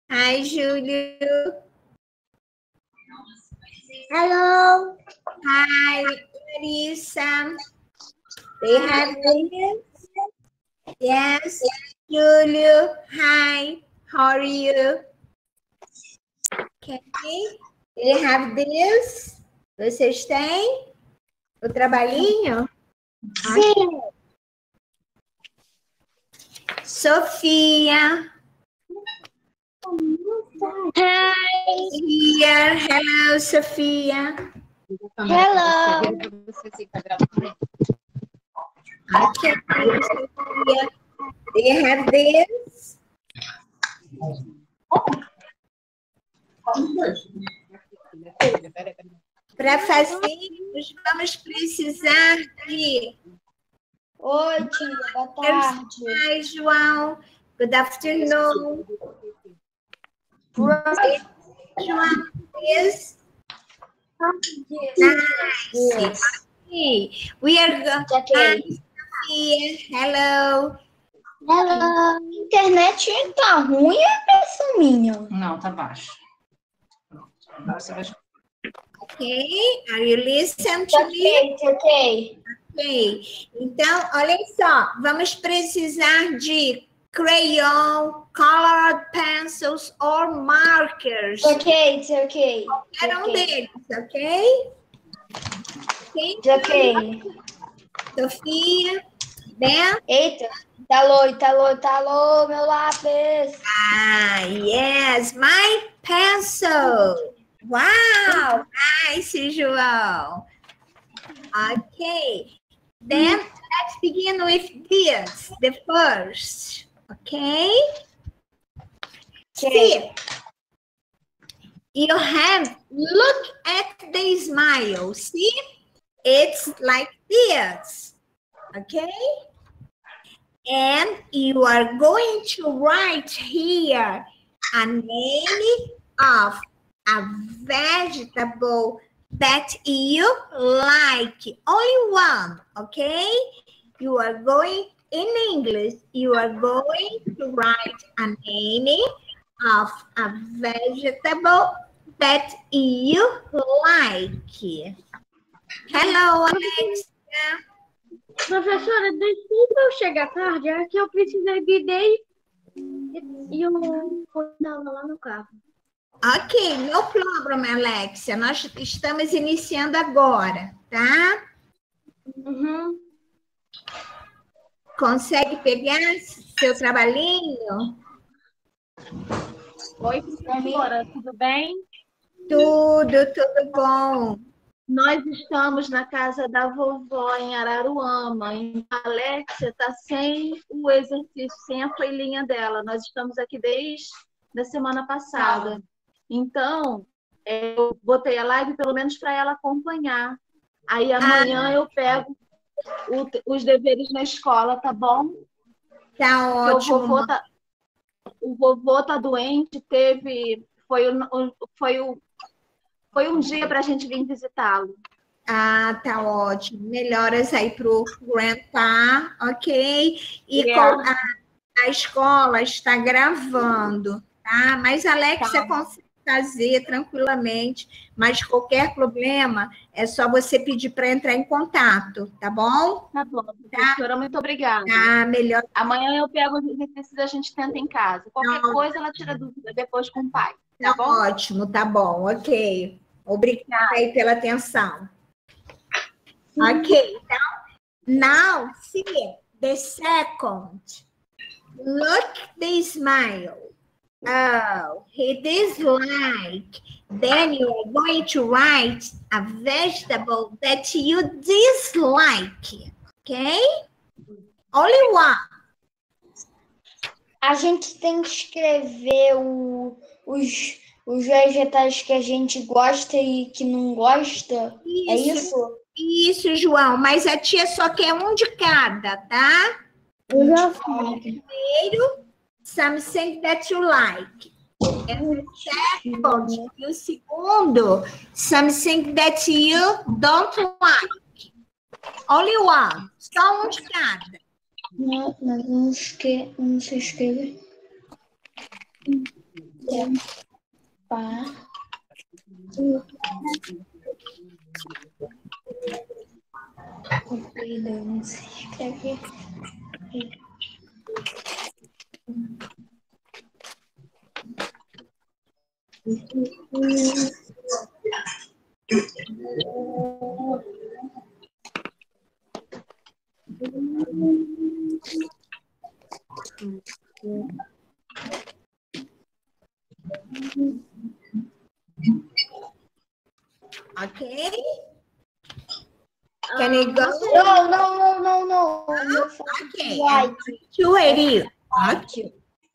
Hi, Júlio. Hello. Hi, Larissa. They have this? Yes. Júlio, hi. How are you? Okay. They have this? Vocês têm o trabalhinho? Sim. Sofia. Hi. Here. Hello, Sofia. Hello. Okay, Sofia. They have this? Para fazermos, vamos precisar de... Oi, tia. Boa tarde. Hi, João. Good afternoon. João, yes? Nice. Okay. We are going... Okay. Hello. Hello. A internet tá ruim ou é impressão minha? Não, tá baixo. Pronto. Agora você vai... Ok. Are you listening to me? Ok. Ok. Então, olha só. Vamos precisar de crayon, colored pencils or markers. Ok. Qualquer um deles, ok? Ok. Sofia, Ben? Eita. Talô, meu lápis. Ah, yes, my pencil. Wow, nice, João. Okay, then let's begin with this, the first, okay? See, you have, look at the smile, see? It's like this, okay? And you are going to write here a name of a vegetable that you like. Only one, okay? You are going, in English, you are going to write a name of a vegetable that you like. Hello, Alexia. Professora, desculpa eu chegar tarde, é que eu precisei de ideia e eu estava lá no carro. Ok, no problem, Alexia. Nós estamos iniciando agora, tá? Uhum. Consegue pegar seu trabalhinho? Oi, professora, tudo bem? Tudo bom. Nós estamos na casa da vovó em Araruama. E a Alexia está sem o exercício, sem a folhinha dela. Nós estamos aqui desde a semana passada. Então, eu botei a live pelo menos para ela acompanhar. Aí amanhã eu pego os deveres na escola, tá bom? Tá ótimo. O vovô tá doente, foi um dia para a gente vir visitá-lo. Ah, tá ótimo. Melhoras aí pro grandpa, ok? E a escola está gravando, tá? Mas a Alexia consegue fazer tranquilamente, mas qualquer problema é só você pedir para entrar em contato, tá bom? Tá bom, professora, muito obrigada. Tá, melhor. Amanhã eu pego os exercícios e a gente tenta em casa. Qualquer coisa ela tira dúvida depois com o pai, tá bom? Ótimo, tá bom, ok. Obrigada aí pela atenção. Ok, então, now see the second. Look the smile. Oh, he dislike. Then you are going to write a vegetable that you dislike. Okay? Only one. A gente tem que escrever os vegetais que a gente gosta e que não gosta. É isso? Isso, João. Mas a tia só quer um de cada, tá? Eu já fiz. Primeiro, something that you like. And the second, e o segundo, something that you don't like. Only one. Só um de cada. Não, mas não sei escrever. Não sei escrever. Ok? Can you go? Não. Ok. White. To it. White.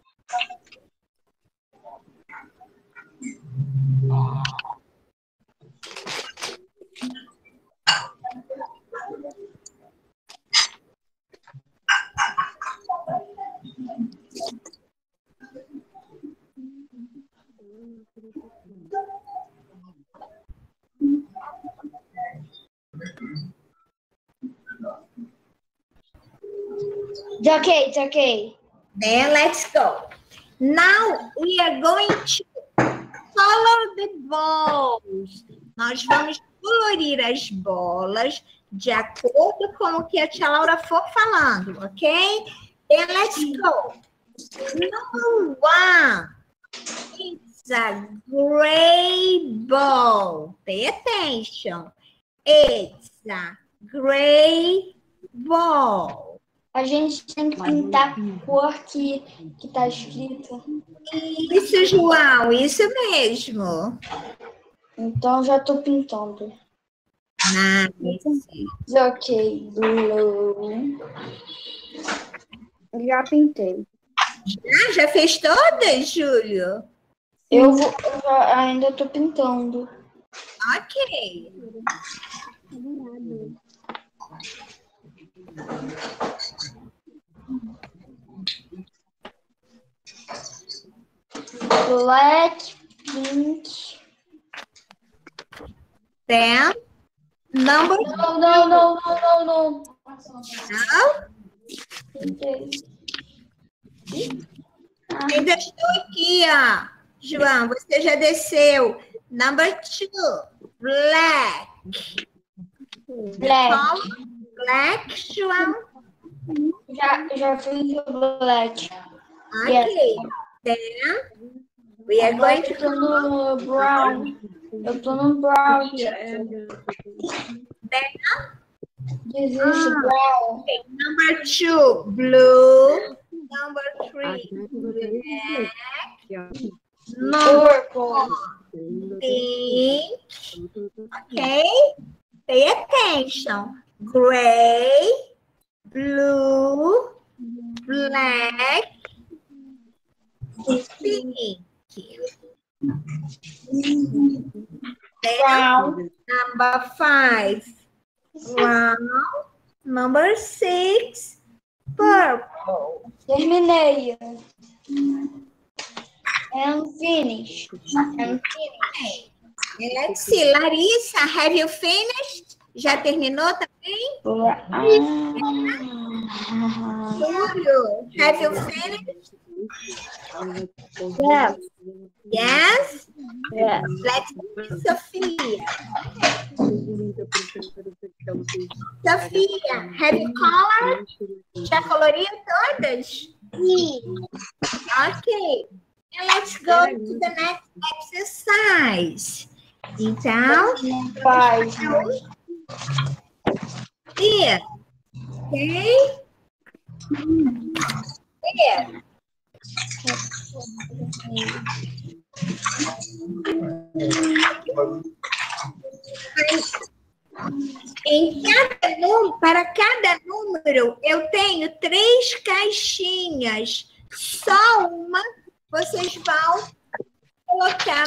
It's okay. Then let's go. Now we are going to color the balls. Nós vamos colorir as bolas de acordo com o que a tia Laura for falando, ok? Then let's go. Number 1. It's a gray ball. Pay attention. It's a gray ball. A gente tem que pintar a cor que tá escrita. Isso, João, isso mesmo. Então, já tô pintando. Nice. Ok, blue. Já pintei. Já fez todas, Júlio? Eu ainda tô pintando. Ok. Black, pink. Then, number... Não. Não? Ainda estou aqui, ó. João, você já desceu. Number 2, black. Black, João? Já fiz o black. Ok. Then, we are going to... Eu tô no brown. Eu tô no brown. Then, This is brown. okay. Number 2, blue. Number 3, black. Number 4, pink. Okay? Pay attention. Gray, blue, black, pink. Brown. Number 5, brown. Number 6, purple. Terminei. And finish. Let's see. Larissa, have you finished? Já terminou também? Júlio, have you finished? Yes? Yes. Let's see, Sofia. Sofia, have you colored? Já coloriu todas? Sim. Ok. And let's go to the next exercise. Então, Faz. here. Ok? Here. Para cada número, eu tenho 3 caixinhas. Só uma vocês vão colocar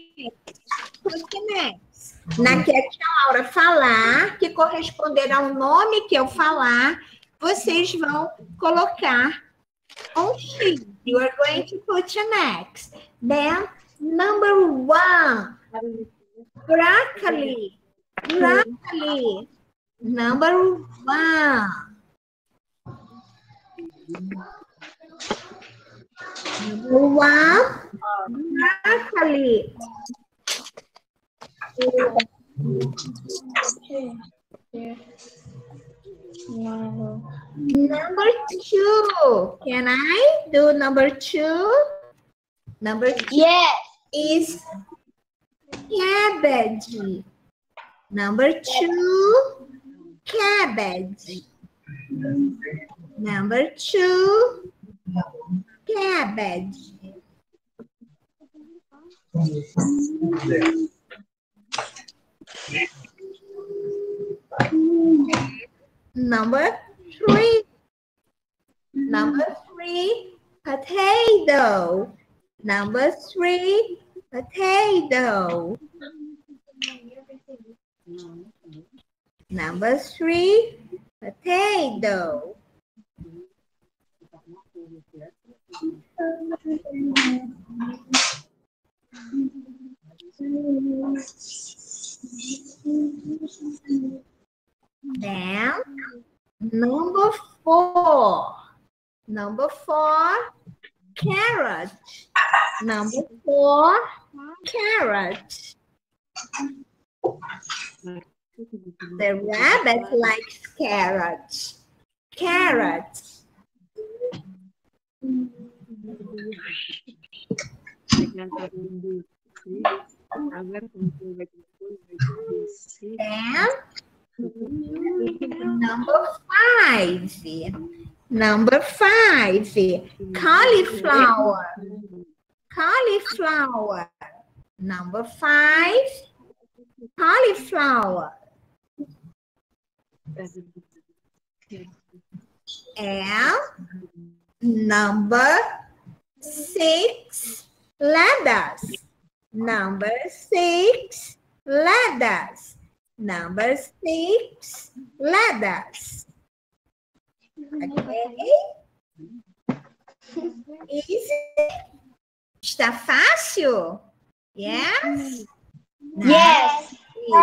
na que a tia Laura falar, que corresponderá ao nome que eu falar, vocês vão colocar um X. You are going to put an X. Then, number 1, broccoli. Broccoli. Number 1. Number 1, broccoli. Number 2. Can I do number 2? Number 2 Yes. is cabbage. Number 2, cabbage. Number 2, cabbage. Number 3. Number 3, potato. Number 3, potato. Number 3, potato. Then, number 4. Number 4, carrot. Number 4, carrot. The rabbit likes carrots. Carrots. And number 5. Number 5, cauliflower. Cauliflower. Number 5, cauliflower. And number 6, lettuce. Number 6, lettuce. Number 6, lettuce. Ok? Easy? Está fácil? Yes? Yes.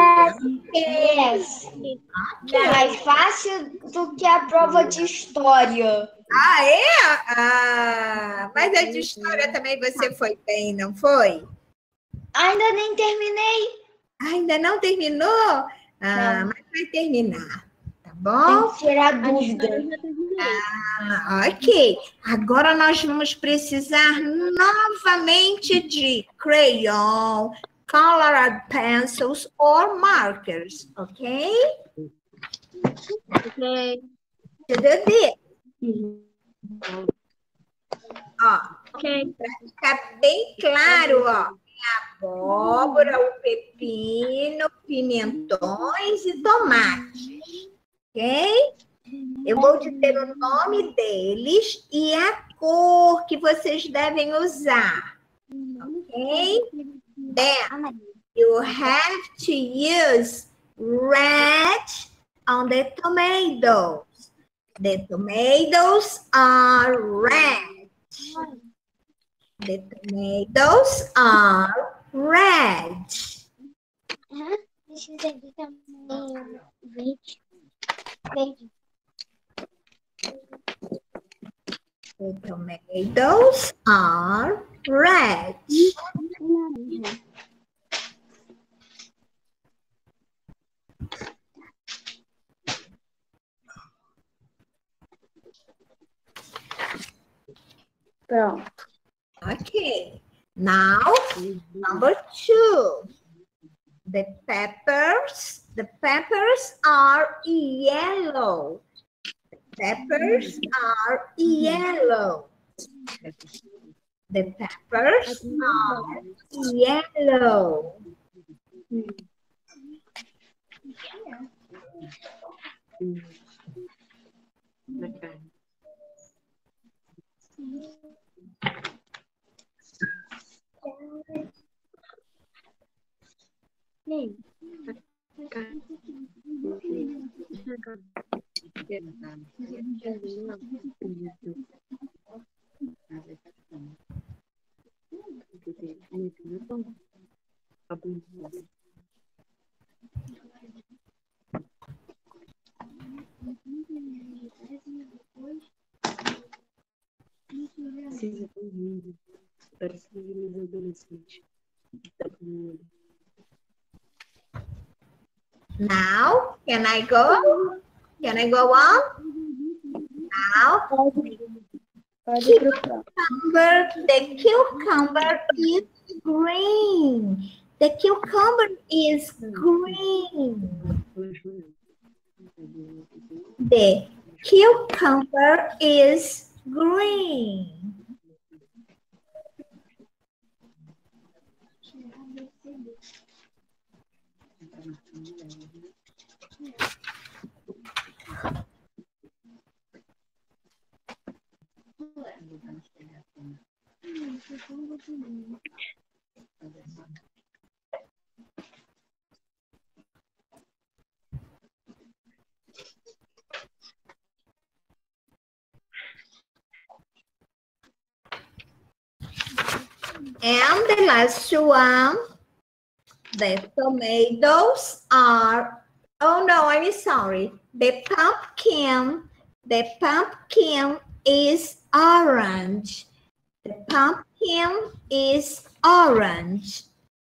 Yes. Yes. É mais fácil do que a prova de história. Ah, é? Ah, mas a de história também você foi bem, não foi? Ainda nem terminei. Ainda não terminou? Ah, Não. mas vai terminar, tá bom? Tem que tirar dúvida. Ah, ok. Agora nós vamos precisar novamente de crayon, colored pencils or markers, ok? Ok. To do this. Ó, Ok. para ficar bem claro, ó. Abóbora, o pepino, pimentões e tomates, ok? Eu vou dizer o nome deles e a cor que vocês devem usar, ok? Then you have to use red on the tomatoes. The tomatoes are red. The tomatoes are red. Deixa eu ver também verde. Verde. The tomatoes are red. Pronto. Okay. Now, number 2. The peppers are yellow. The peppers are yellow. The peppers are yellow. Precisa tão lindo. Parece que ele é adolescente. Now, can I go? Can I go on? Now, the cucumber is green. The cucumber is green. The cucumber is green. And the last one, the tomatoes are, oh no, I'm sorry. The pumpkin is orange. The pumpkin is orange.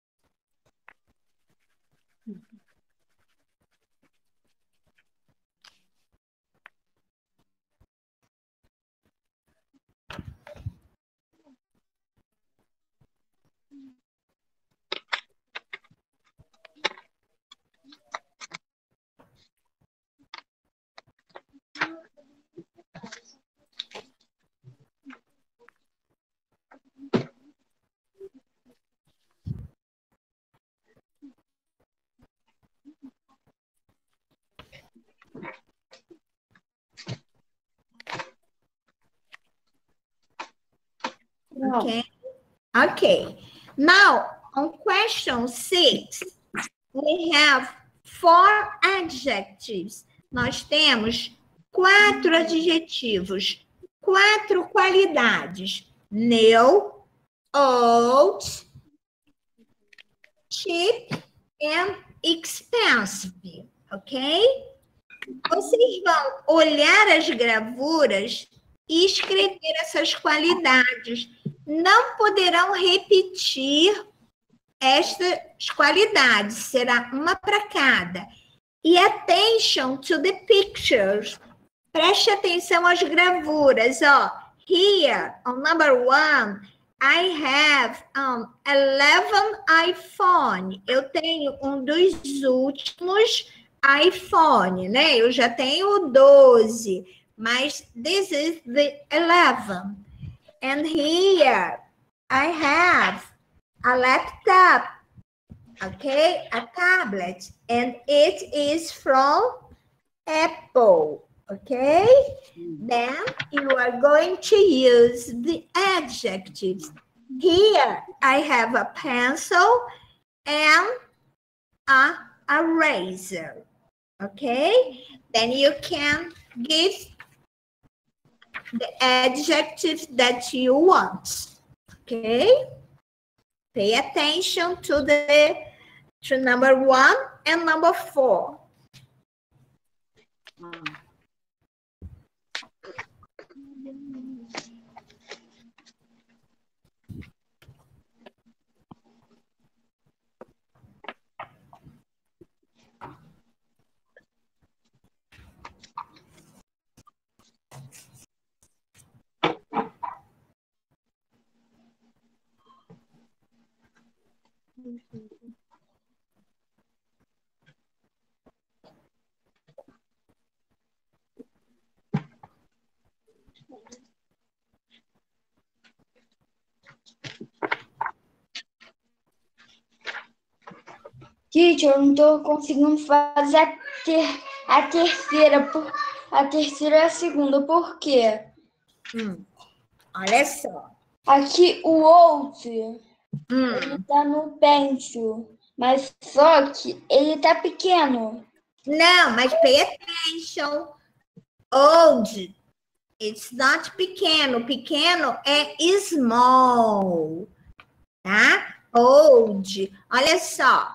Okay. Okay. Now, on question 6, we have 4 adjectives. Nós temos 4 adjetivos, 4 qualidades. New, old, cheap and expensive. Ok? Vocês vão olhar as gravuras e escrever essas qualidades. Não poderão repetir estas qualidades, será uma para cada. E attention to the pictures. Preste atenção às gravuras, ó. Here, on number 1, I have 11 iPhone. Eu tenho um dos últimos iPhone, né? Eu já tenho 12, mas this is the 11. And here I have a laptop, okay, a tablet, and it is from Apple, okay? Then you are going to use the adjectives. Here I have a pencil and a eraser, okay? Then you can give the adjectives that you want, okay? Pay attention to number 1 and number 4. Teacher, eu não estou conseguindo fazer a terceira. A terceira é a segunda. Por quê? Olha só. Aqui o outro, ele tá no pencil, mas só que ele tá pequeno. Não, mas pay attention. Old, it's not pequeno. Pequeno é small, tá? Old. Olha só.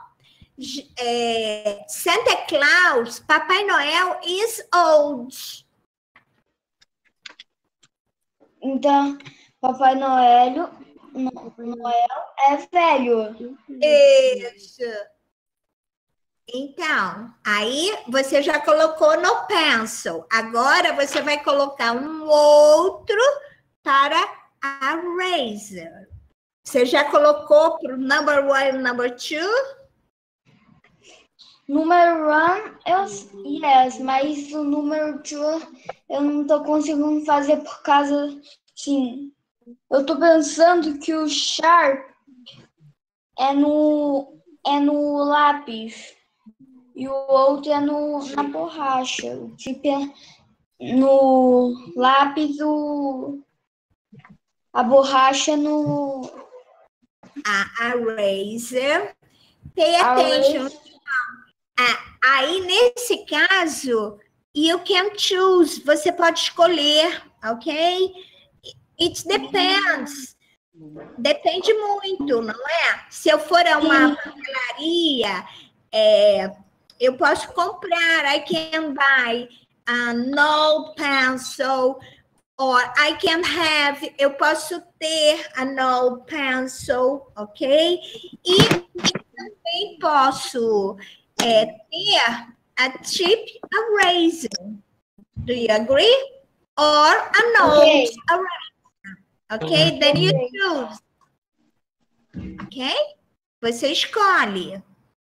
Santa Claus, Papai Noel is old. Então, Papai Noel Noel é velho. Isso. Então, aí você já colocou no pencil. Agora você vai colocar um outro para a razor. Você já colocou para o number 1 e number 2? Número 1, yes, mas o número 2 eu não tô conseguindo fazer por causa, assim, eu tô pensando que o sharp é no lápis e o outro é na borracha. O tipo é no lápis, a borracha no... A razor. Pay attention. Aí, nesse caso, you can choose. Você pode escolher, ok? It depends. Depende muito, não é? Se eu for a uma papelaria, eu posso comprar. I can buy a no pencil. Or I can have, eu posso ter a no pencil, ok? E também posso ter a cheap eraser. Do you agree? Or a nose eraser. Ok? Then you choose. Ok? Você escolhe.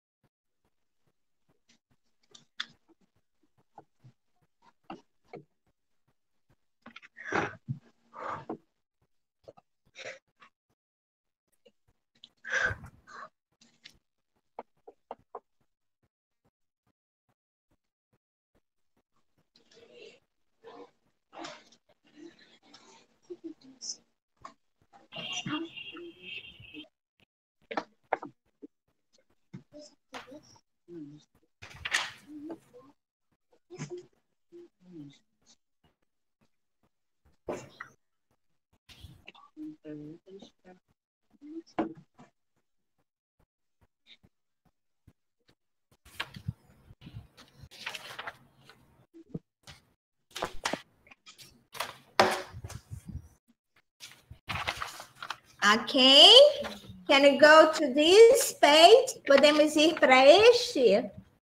Ok? Can you go to this page? Podemos ir para este?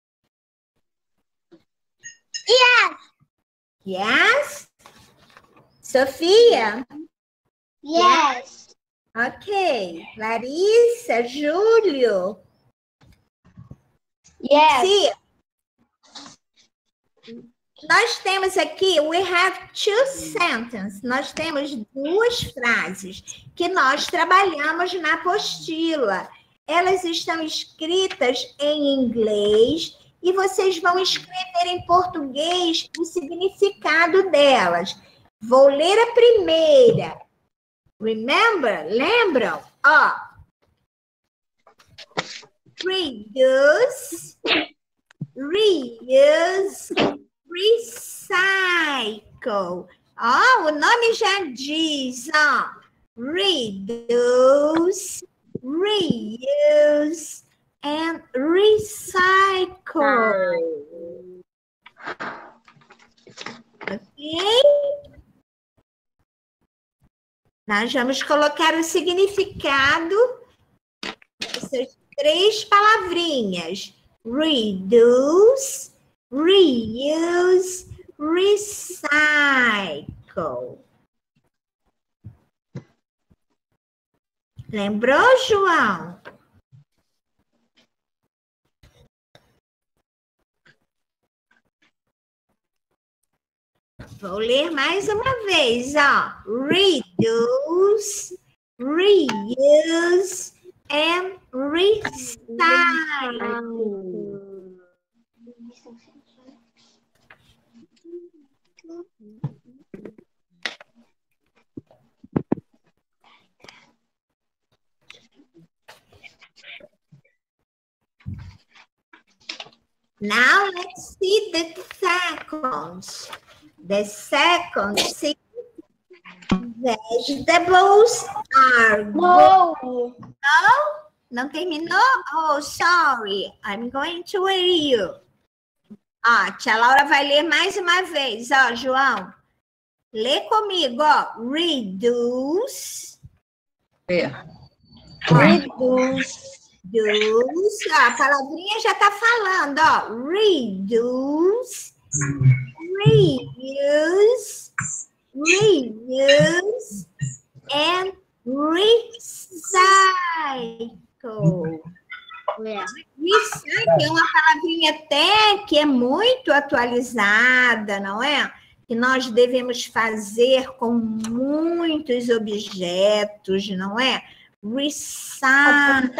Yes. Yes? Sofia? Yes. Ok. Larissa, Júlio? Yes. Sim. Nós temos aqui, we have two sentences. Nós temos duas frases que nós trabalhamos na apostila. Elas estão escritas em inglês e vocês vão escrever em português o significado delas. Vou ler a primeira. Remember? Lembram? Ó. Reduce, reuse, recycle. Ó, o nome já diz, ó. Reduce, reuse, and recycle. Ok? Nós vamos colocar o significado dessas três palavrinhas. Reduce, reuse, recycle. Lembrou, João? Vou ler mais uma vez, ó. Reduce, reuse, and recycle. Now let's see the seconds. The second sentence, vegetables are No. No? Não terminou? Oh, sorry. I'm going to read you. Ó, tia Laura vai ler mais uma vez. Ó, João. Lê comigo, ó. Reduce, É. Reduce. Reduce. Ó, a palavrinha já está falando, ó. Reduce. Reuse. Reuse. And recycle. Recycle é uma palavrinha até que é muito atualizada, não é? Que nós devemos fazer com muitos objetos, não é? Recycle.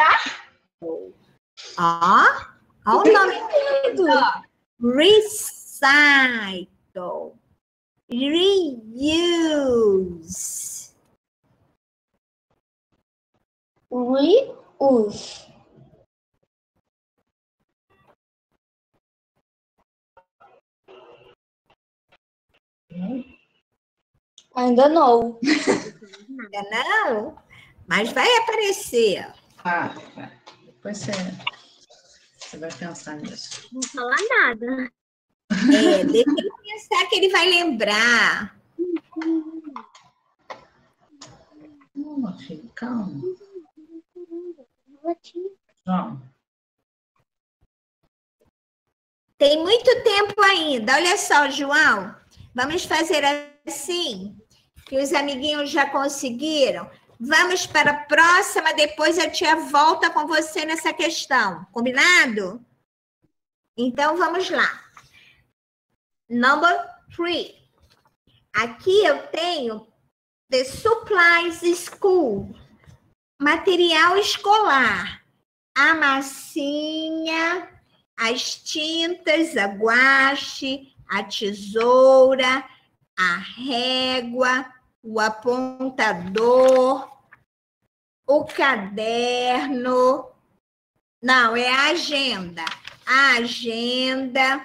Ó o nome. Ó. Recycle. Reuse. Reuse. Ainda não. Ainda não? Mas vai aparecer. Ah, depois você vai pensar nisso. Não vou falar nada. É, deixa ele pensar que ele vai lembrar. Calma, filho, calma. Calma. Tem muito tempo ainda. Olha só, João. Vamos fazer assim, que os amiguinhos já conseguiram. Vamos para a próxima, depois a tia volta com você nessa questão. Combinado? Então, vamos lá. Number 3. Aqui eu tenho the supplies school. Material escolar. A massinha, as tintas, a guache, a tesoura, a régua, o apontador, o caderno. Não, é a agenda. A agenda,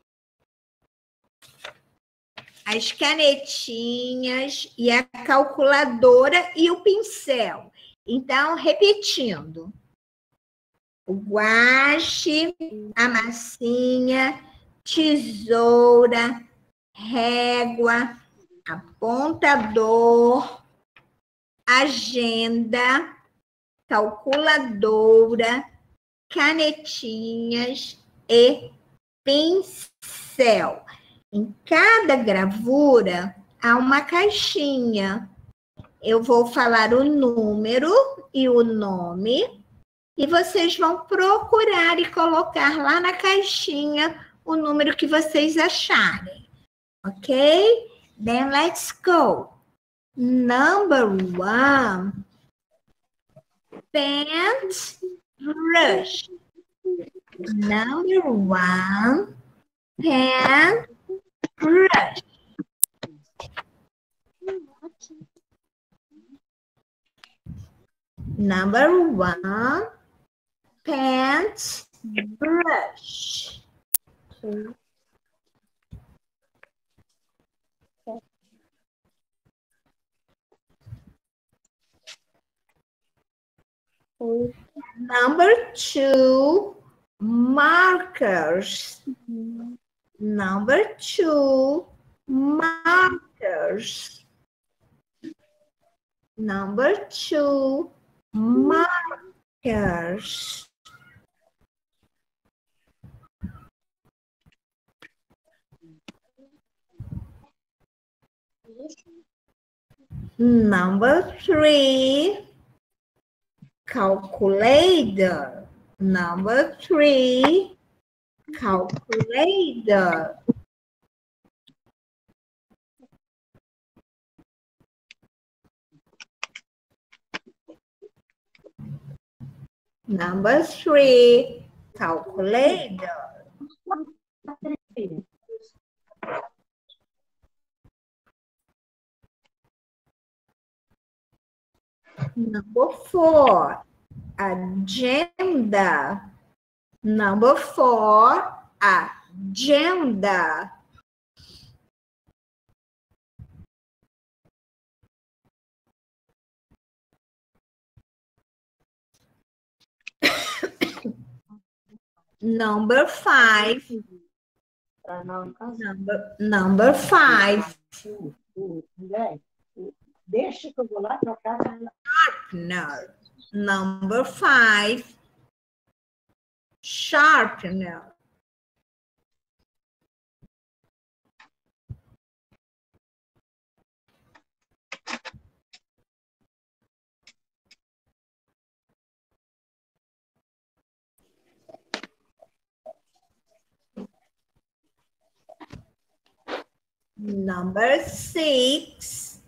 as canetinhas e a calculadora e o pincel. Então, repetindo. O guache, a massinha, tesoura, régua, apontador, agenda, calculadora, canetinhas e pincel. Em cada gravura há uma caixinha. Eu vou falar o número e o nome e vocês vão procurar e colocar lá na caixinha o número que vocês acharem. Ok? Then let's go. Number 1. Paintbrush. Number 1. Paintbrush. Number 1. Paintbrush. Number 2, markers. Number 2, markers. Number 2, markers. Number 3, calculator. Number 3, calculator. Number 3, calculator. Number 4, agenda. Number 4, agenda. Number 5. Number 5. Deixa que eu vou lá trocar. sharpener. Number 5, sharpener. Number 6,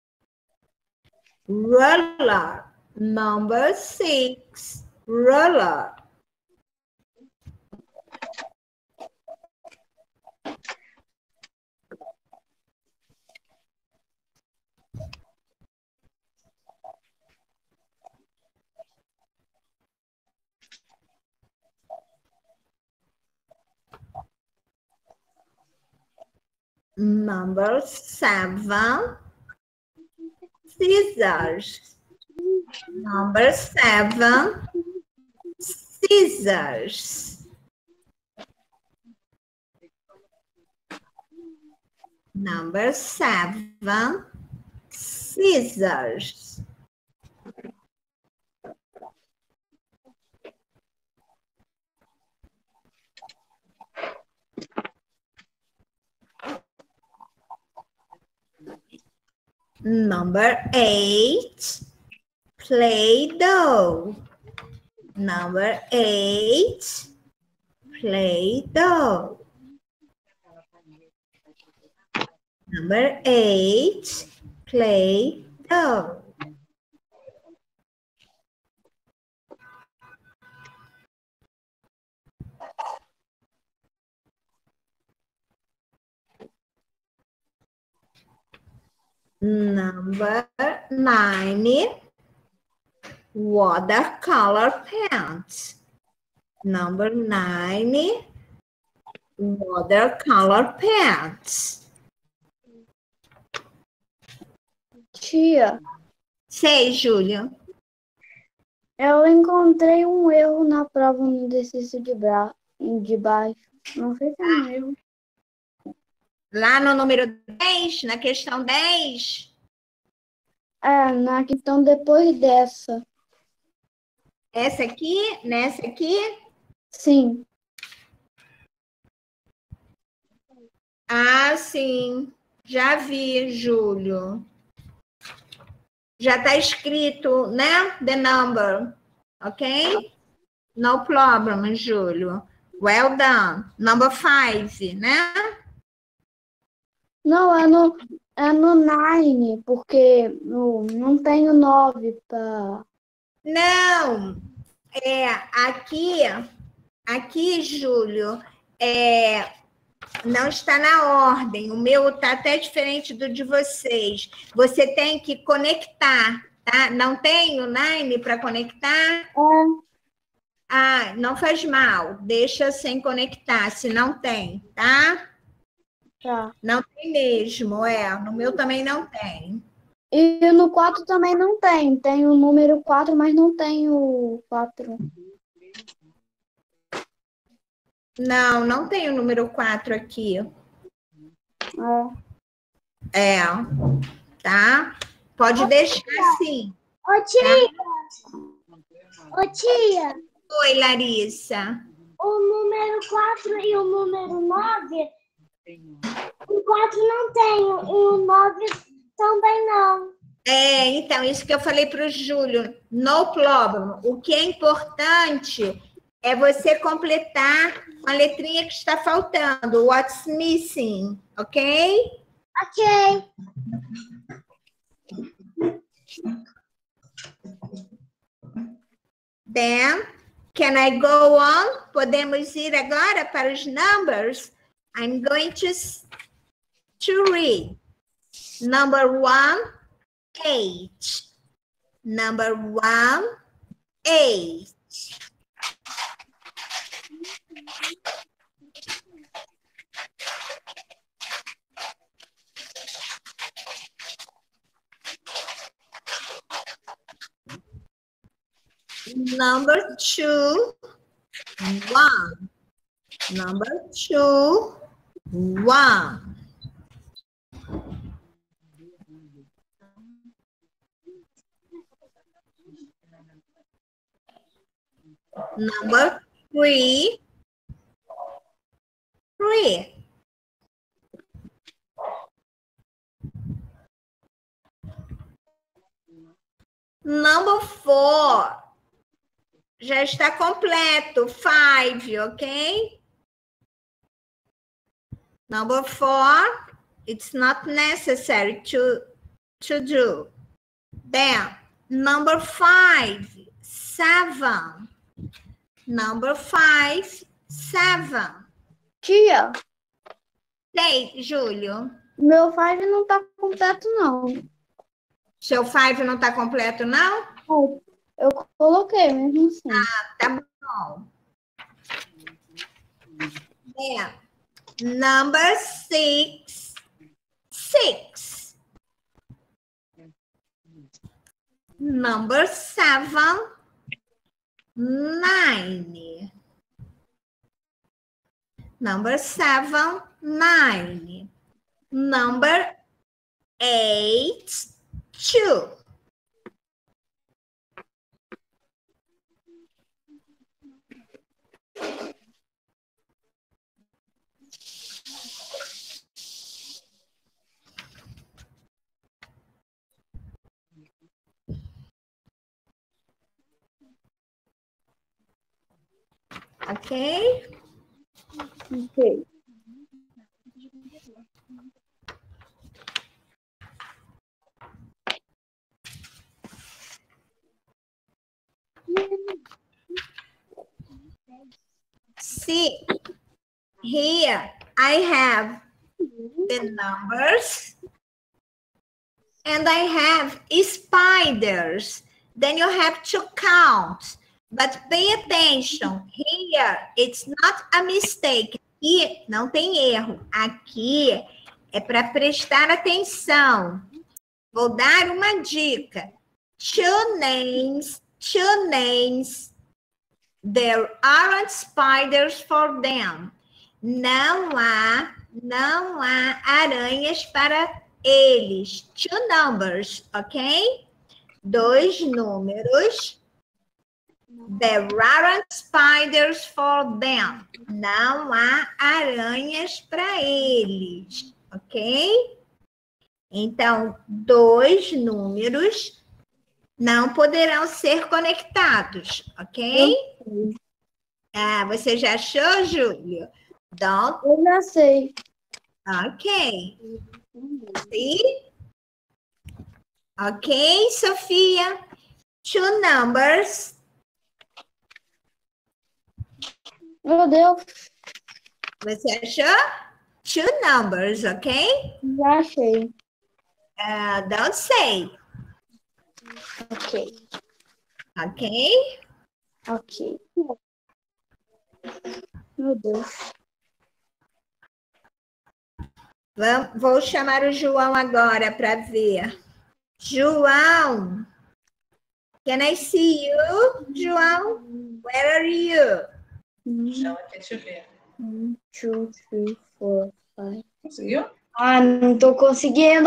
ruler. Number 6, ruler. Number 7, scissors. Number 7, scissors. Number 7, scissors. Number 8, Play-Doh. Number 8, Play-Doh. Number 8, Play-Doh. Number 9, watercolor pens. Number 9, watercolor pens. Tia, Sei, Júlia. eu encontrei um erro na prova no exercício de baixo. Não sei se é um erro. Lá no número 10, na questão 10. É, na questão depois dessa. Essa aqui, nessa aqui. Sim. Ah, sim. Já vi, Júlio. Já está escrito, né? The number. Ok? No problem, Júlio. Well done. Number 5, né? Não, é no 9, porque não tenho 9 para. Não. Aqui, Júlio, não está na ordem. O meu está até diferente do de vocês. Você tem que conectar, tá? Não tem o 9 para conectar? Ah, não faz mal. Deixa sem conectar, se não tem, tá? Tá. Não tem mesmo, no meu também não tem. E no 4 também não tem. Tem o número 4, mas não tem o 4. Não tem o número 4 aqui. Tá? Pode deixar assim. Ô, tia, Oi, Larissa. o número 4 e o número 9, o 4 não tem, e o 9 também não. Então, isso que eu falei para o Júlio. No problem. O que é importante é você completar com a letrinha que está faltando. What's missing, ok? Ok. Then, can I go on? Podemos ir agora para os numbers? I'm going to read. Number 1, 8. Number 1, 8. Number 2, 1. Number 2, 1. Number 3. 3. Number 4. Já está completo. 5, ok? Number 4, it's not necessary to do. Then, number 5, 7. Number 5, 7. Tia, Sei, Júlio. meu 5 não tá completo, não. Seu 5 não está completo, não? Eu coloquei mesmo assim. Tá bom. Then, number 6, 6. Number 7, 9. Number 7, 9. Number 8, 2. Ok? Ok. See, here I have the numbers and I have spiders. Then you have to count. But pay attention. Here, it's not a mistake. Aqui não tem erro. Aqui é para prestar atenção. Vou dar uma dica. Two names. There aren't spiders for them. Não há aranhas para eles. Two numbers, ok? 2 números. There aren't spiders for them. Não há aranhas para eles, ok? Então, 2 números não poderão ser conectados, ok? Ah, você já achou, Júlio? Don't. Eu já sei. Ok. See? Ok, Sofia? 2 numbers. Meu Deus, Você achou? 2 numbers, ok? já achei. Don't say. Ok. Ok? Ok. Meu Deus. Vou chamar o João agora para ver. João! Can I see you, João? Where are you? Chama aqui, deixa eu ver. 1, 2, 3, 4, 5. Conseguiu? Ah, não tô conseguindo.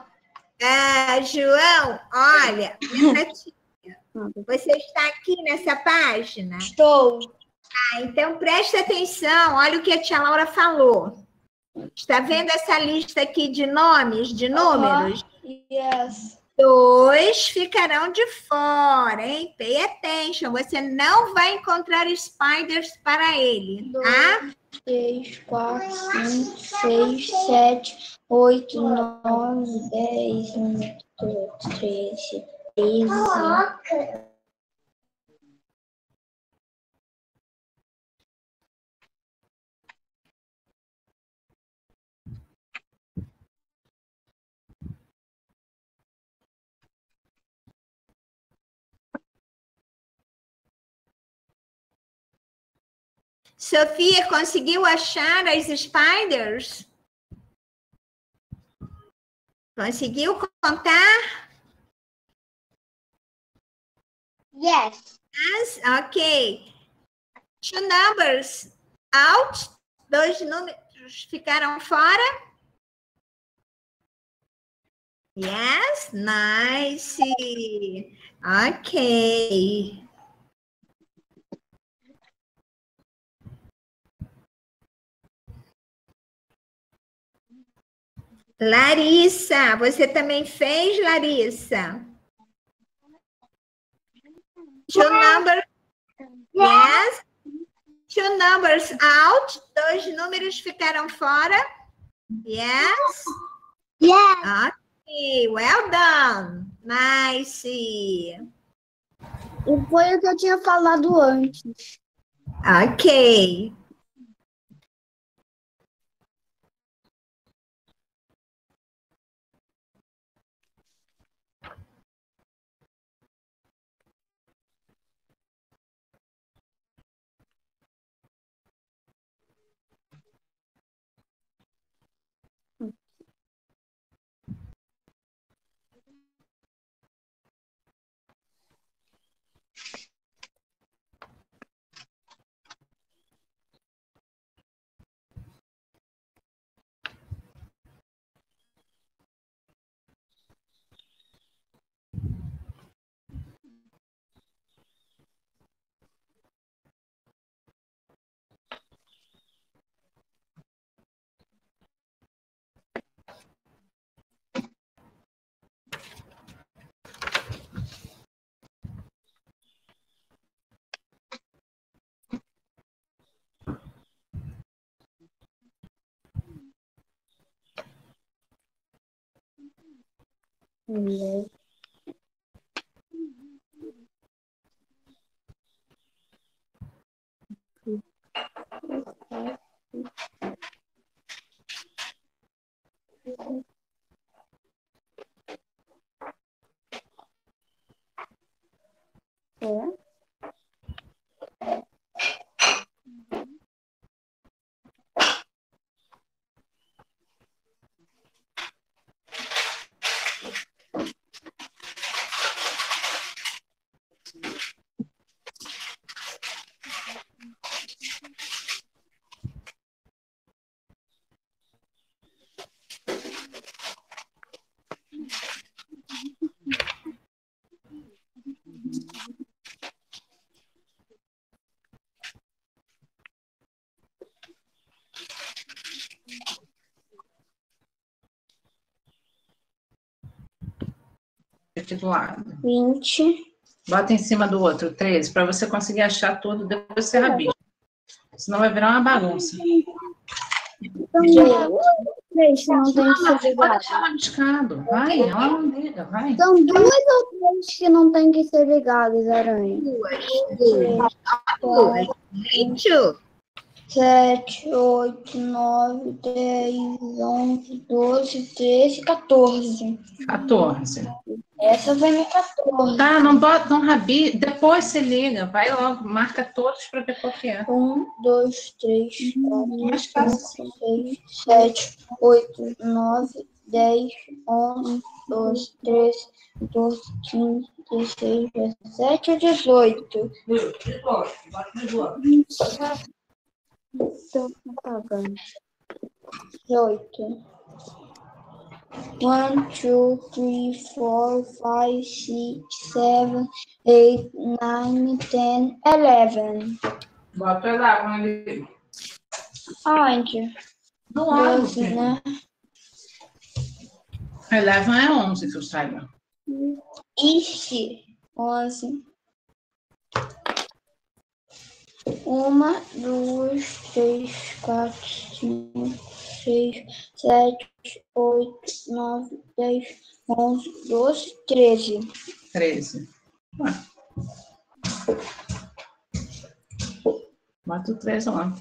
João, olha, minha tia, você está aqui nessa página? Estou. Então presta atenção, olha o que a tia Laura falou. Está vendo essa lista aqui de nomes, de números? Yes. 2 ficarão de fora, hein? Pay attention. Você não vai encontrar spiders para ele, tá? 3, 4, 5, 6, 7, 8, 9, 10, 11, 12, 13, 13. Sofia, conseguiu achar as spiders? Conseguiu contar? Yes. Yes, ok. 2 numbers out. 2 números ficaram fora. Yes, nice. Ok. Larissa, você também fez, Larissa? Two numbers, yes. Two numbers out. 2 números ficaram fora. Yes. Yes. Okay, well done. Nice. E foi o que eu tinha falado antes. Ok. Aqui do lado. 20. Bota em cima do outro, 13, para você conseguir achar tudo, depois você rabisca. Senão vai virar uma bagunça. Então, 3 que não tem que ser Pode ligado. deixar rabiscado. Vai, ela não liga, vai. São 2 ou 3 que não tem que ser ligados, aranha? 2. 2. 7, 8, 9, 10, 11, 12, 13, 14. 14. Essa vai no 14. Tá, não bota, não rabisca. Depois você liga. Vai logo, marca todos para ver qual que é. 1, 2, 3, 4, 5, 6, 7, 8, 9, 10, 11, 12, 13, 14, 15, 16, 17 e 18. Estou apagando. 18. 1, 2, 3, 4, 5, 6, 7, 8, 9, 10, 11. Bota ela ali. Aonde? Do lado. 12, né? 11 é 11, que eu saiba. Ixi, 11. 1, 2, 3, 4, 5, 6, 7, 8, 9, 10, 11, 12, 13. 13. Ué. Bota o 13 lá.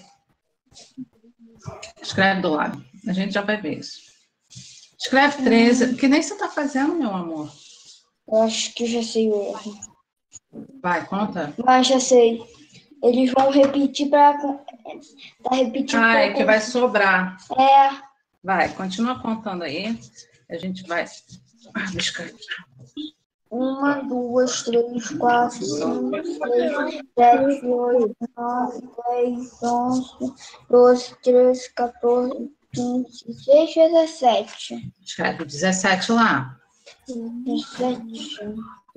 Escreve do lado. A gente já vai ver isso. Escreve 13. Que nem você está fazendo, meu amor. Eu acho que já sei o erro. Vai, conta. Mas já sei. Eles vão repetir para... Tá repetindo. Ah, é que vai sobrar. É. Vai, continua contando aí. A gente vai... Deixa eu... 1, 2, 3, 4, 5, 6, 7, 8, 9, 10, 11, 12, 13, 14, 15, 16, 17. Escreve 17 lá. 17.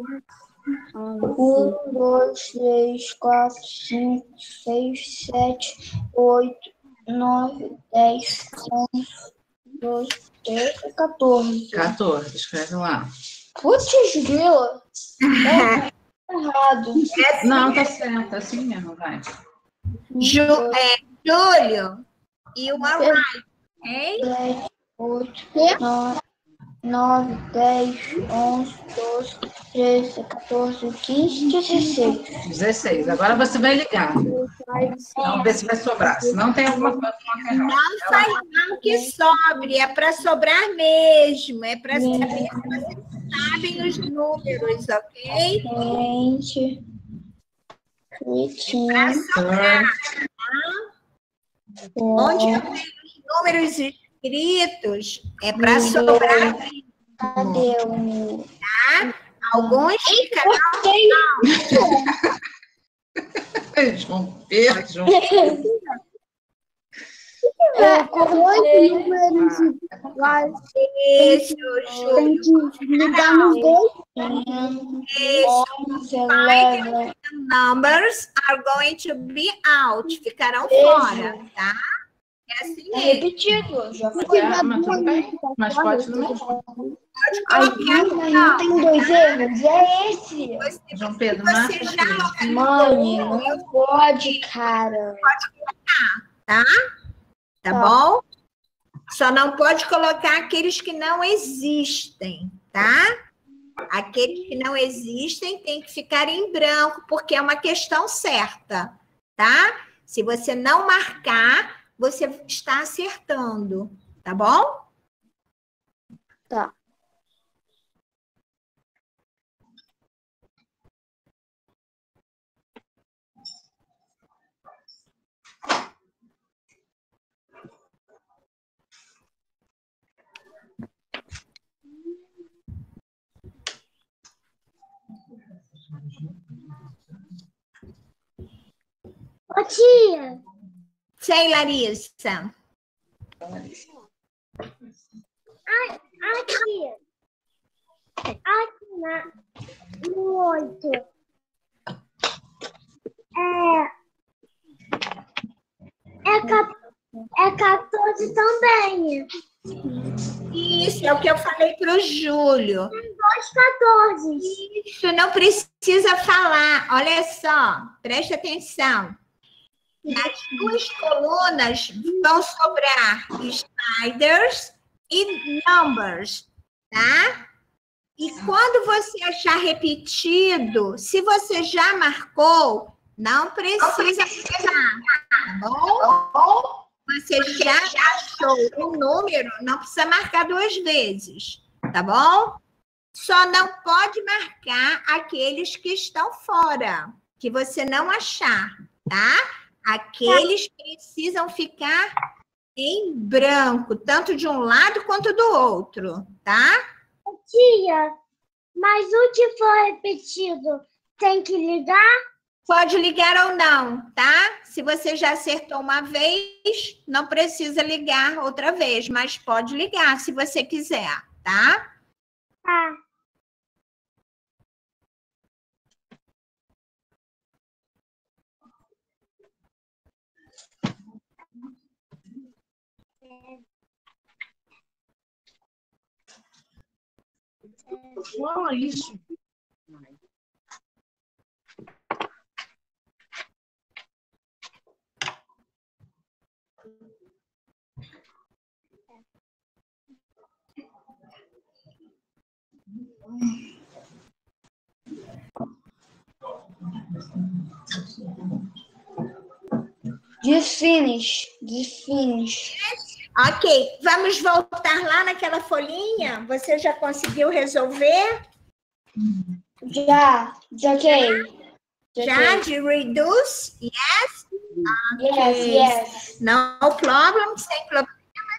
1, 2, 3, 4, 5, 6, 7, 8, 9, 10, 11, 2, 3, 14. 14, escreve lá. Putz, grila. Tá errado. Não, tá certo, assim mesmo, vai. Júlio, you are right, ok? 10, 8, 9, 10, 11, 12, 13, 14, 15, 16. 16. Agora você vai ligar. Vamos ver se vai sobrar. Se não tem alguma coisa errada. Não faz mal que sobre, é para sobrar mesmo, é para saber se vocês sabem os números, ok? 20, 21, Onde eu tenho os números escritos, é para sobrar mesmo. cadê o... Alguns ficarão. João Pedro, João Eu cortei. Isso, Júlio. Ligar nos dois. Isso. Numbers are going to be out. Ficarão fora, tá? É assim É mesmo. repetido. Já foi. Mas tudo bem. Mas pode não. Não tem 2 erros. É esse. João Pedro, Você marca já aqui. Mãe, não pode, cara. tá Tá. bom? Só não pode colocar aqueles que não existem, tá? Aqueles que não existem tem que ficar em branco, porque é uma questão certa, tá? Se você não marcar, você está acertando, tá bom? Tá. Ô, tia. Sei, Larissa. Aqui. Aqui no 8. É 14 também. Isso é o que eu falei para o Júlio. 14. Isso não precisa falar. Olha só, presta atenção. Nas duas colunas vão sobrar spiders e numbers, tá? E quando você achar repetido, se você já marcou, não precisa falar, tá bom? Você já achou o número, não precisa marcar 2 vezes, tá bom? Só não pode marcar aqueles que estão fora, que você não achar, tá? Aqueles precisam ficar em branco, tanto de um lado quanto do outro, tá? Tia, mas o que for repetido tem que ligar? Pode ligar ou não, tá? Se você já acertou uma vez, não precisa ligar outra vez, mas pode ligar se você quiser, tá? Tá. Só isso. Finish. Ok, vamos voltar lá naquela folhinha? Você já conseguiu resolver? Já ok. Já? De reduce? Yes? Yes. No problem? Sem problema?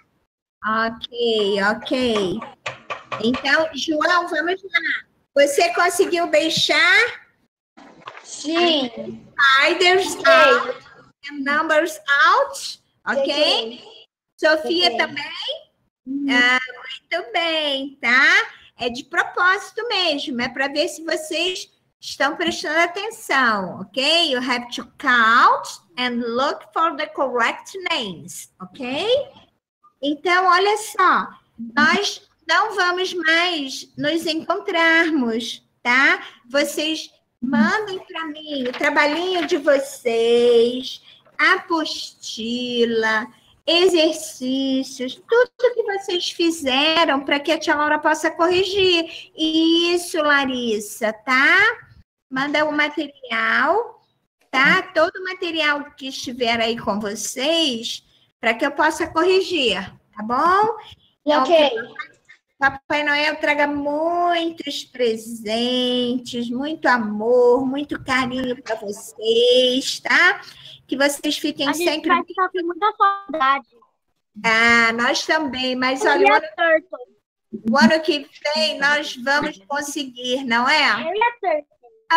Ok. Então, João, vamos lá. Você conseguiu deixar Sim. spiders out and numbers out? Ok? Sofia Ok. também? Muito bem, tá? É de propósito mesmo, é para ver se vocês estão prestando atenção, ok? You have to count and look for the correct names, ok? Então, olha só, nós não vamos mais nos encontrarmos, tá? Vocês mandem para mim o trabalhinho de vocês, apostila, exercícios, tudo que vocês fizeram para que a tia Laura possa corrigir. Isso, Larissa, tá? Manda o material, tá? Todo o material que estiver aí com vocês, para que eu possa corrigir, tá bom? Ok. Papai Noel traga muitos presentes, muito amor, muito carinho para vocês, tá? Que vocês fiquem A gente sempre... vai ficar com muita saudade. Ah, nós também, mas Eu e olha, a Turtle. o ano que vem nós vamos conseguir, não é? Eu e a Turtle.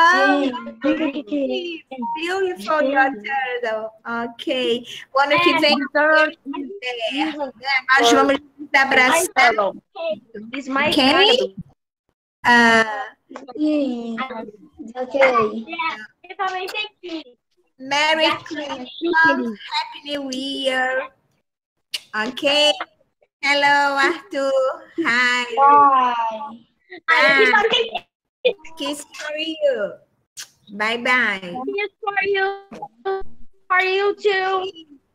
Beautiful, your turtle. Ok. O ano que vem nós vamos nos abraçar. Ok? Ok. Eu também sei que. Merry Christmas, Happy New Year. Ok? Hello, Arthur. Hi. Bye. Kiss for you. Bye bye. Kiss for you. For you too.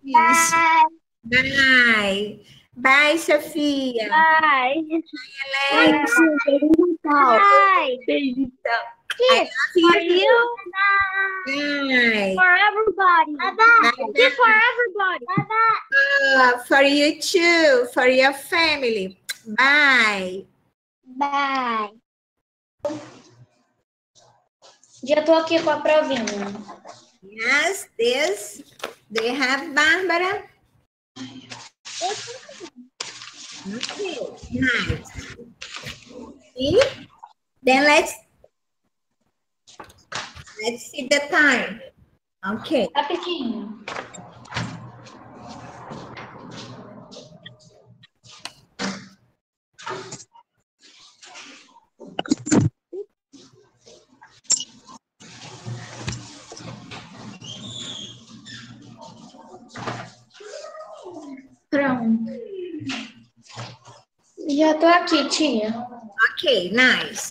Bye. Bye, Sofia. Bye. Alex. Bye. Kiss for you. Bye. For everybody. Bye. Kiss for everybody. For you too. For your family. Bye. Bye. Já tô aqui com a provinha. Yes, this. Do you have Barbara? Okay, nice. See? Then let's see the time. Okay. Rapidinho. Pronto. Já tô aqui, tia. Okay, nice.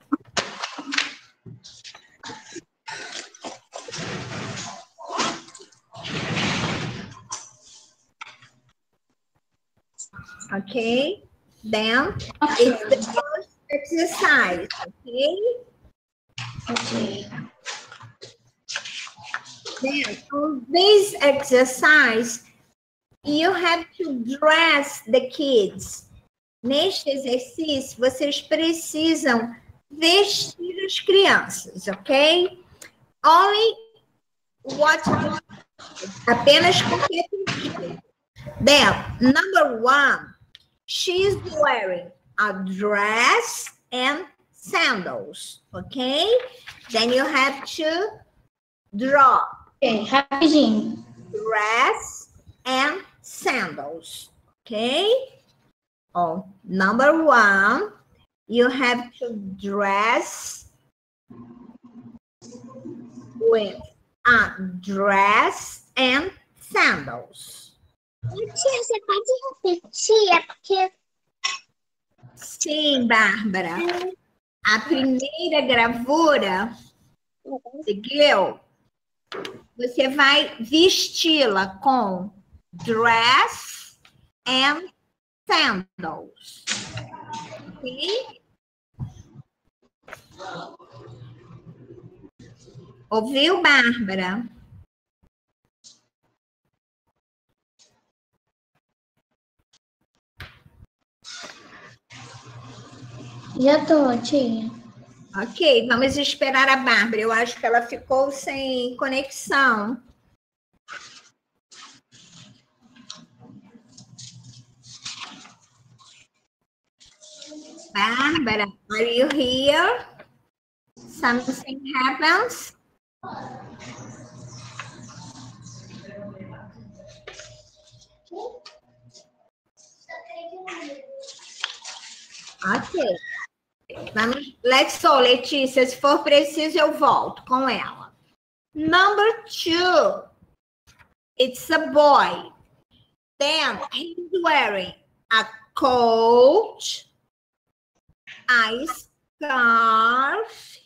Okay, then it's the first exercise, okay? Ok. Then on this exercise, you have to dress the kids. Neste exercício, vocês precisam vestir as crianças, ok? Only what apenas com o que é pedido. Then, number 1, she's wearing a dress and sandals, okay? Then you have to draw Ok, rapidinho. dress and sandals, okay? Oh, number 1, you have to dress with a dress and sandals. Tia, você pode repetir? É porque... Sim, Bárbara. A primeira gravura, seguiu? Você vai vesti-la com dress and sandals. Ok? Ouviu, Bárbara? Já tô, tia. Ok, vamos esperar a Bárbara. Eu acho que ela ficou sem conexão. Bárbara, are you here? Something happens? Ok. Vamos, let's go, Letícia. Se for preciso, eu volto com ela. Number 2. It's a boy. Then he's wearing a coat, a scarf,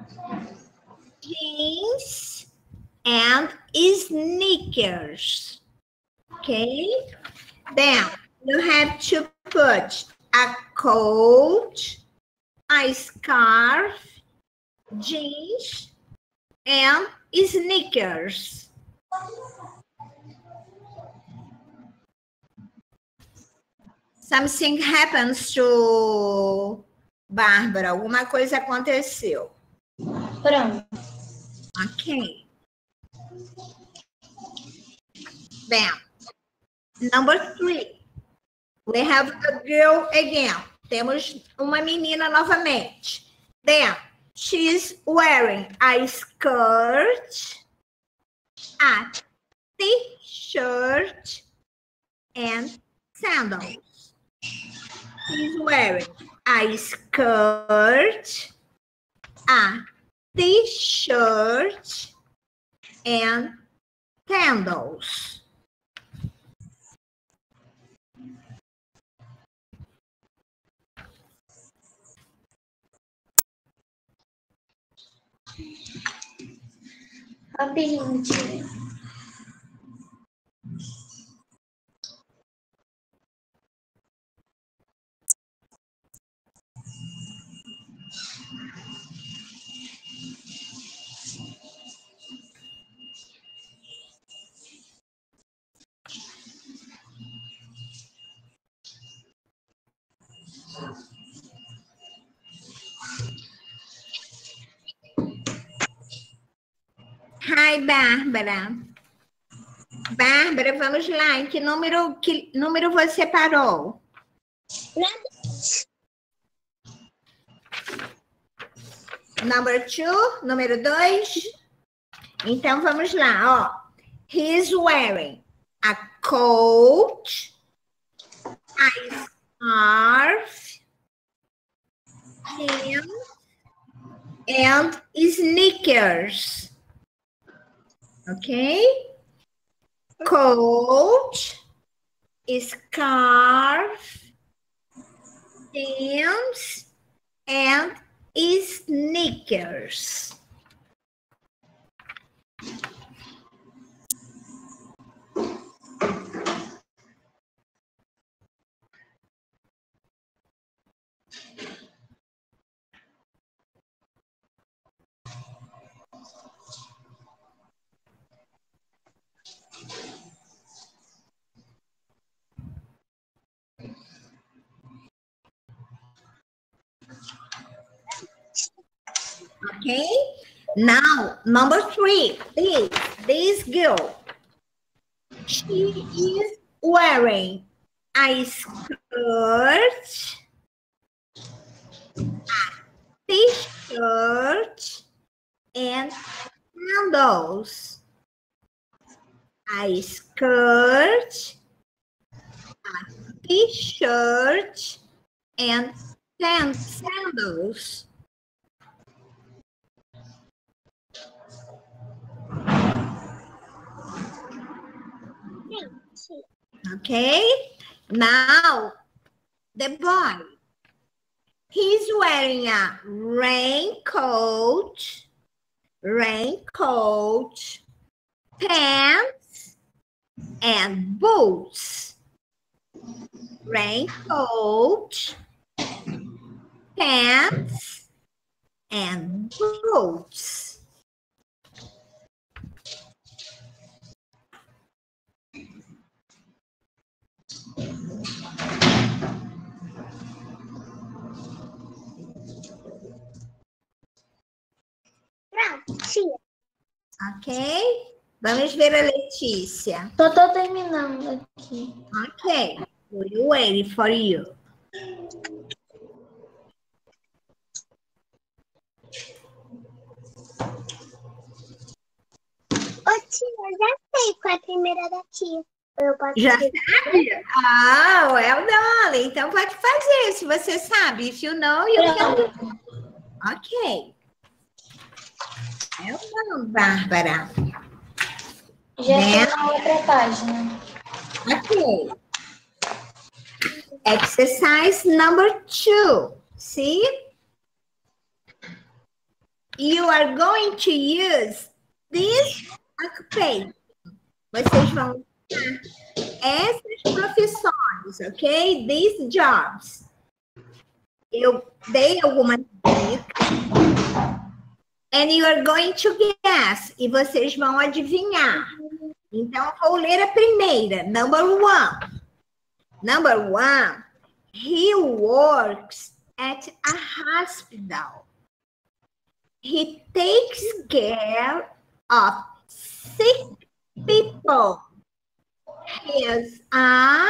jeans, and sneakers. Okay? Then you have to put a coat, a scarf, jeans, and sneakers. Something happens to Bárbara. Alguma coisa aconteceu. Pronto. Ok. Then, number 3. We have a girl again. Temos uma menina novamente. Then, she's wearing a skirt, a t-shirt, and sandals. She's wearing a skirt, a t-shirt, and sandals. Rapidinho, tia. Hi, Bárbara. Bárbara, vamos lá. Em que número você parou? Number 2, número 2. Então, vamos lá, ó. He's wearing a coat, a scarf, jeans, and sneakers. Okay? Coat, scarf, jeans, and sneakers. Okay, now number 3, this girl, she is wearing a skirt, a t-shirt, and sandals. A skirt, a t-shirt, and sandals. Okay, now the boy, he's wearing a raincoat, pants, and boots. Raincoat, pants, and boots. Ok? Vamos ver a Letícia. Só tô terminando aqui. Ok. We're waiting for you. Ô, tia, já sei qual é a primeira da tia. Já sabe? Ah, well done. Então pode fazer, se você sabe. If you know, you can do. Ok. Well done, Bárbara. Já estou na outra página. Okay. Exercise number 2. See? You are going to use this occupation. Vocês vão usar essas profissões, ok? These jobs. Eu dei algumas dicas. And you are going to guess. E vocês vão adivinhar. Então, vou ler a primeira. Number 1. Number 1. He works at a hospital. He takes care of sick people. He's a...